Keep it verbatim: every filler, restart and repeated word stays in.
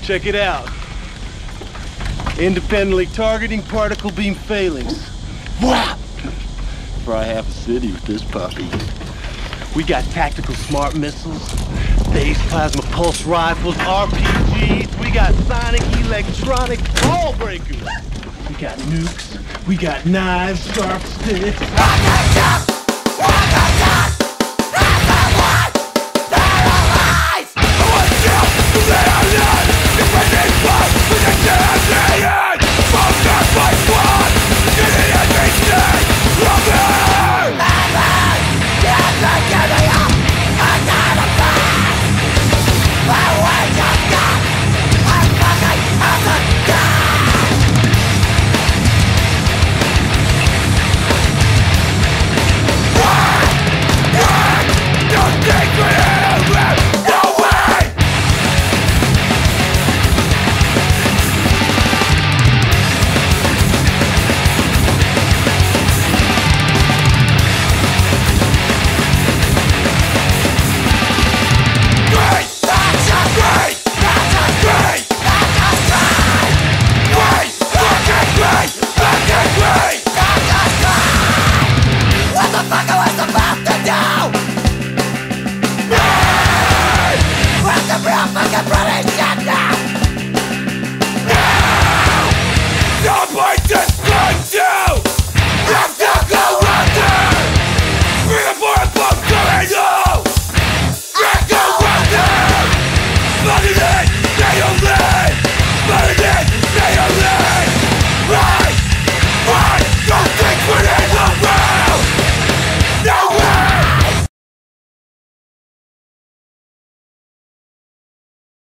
Check it out. Independently targeting particle beam failings. Whap! Fry half a city with this puppy. We got tactical smart missiles, phase plasma pulse rifles, R P Gs. We got sonic electronic ball breakers. We got nukes. We got knives, sharp sticks. Paralyzed! Paralyzed! I want you to lay on land. If I need blood, we can get out of here. Both got my squad. Get it in me, stay. Love me! Heaven! Get the giddy up! I got a pass! I wake up, God! I'm fucking as a god! Run! Run! Don't think we're gonna live! No way! Great! That's a great! That's a great! That's a great! Great! Fucking great! Fucking great! That's a great! What the fuck am I supposed to do? Great! Where's the real fucking British shit now? No! Nobody describes you! I'm still going there! Bring the boy above coming home! Let's go run there! Fucking it! Stay on there!